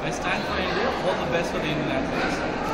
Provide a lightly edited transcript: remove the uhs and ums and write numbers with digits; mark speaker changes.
Speaker 1: I stand for India. All the best for the Indian athletes.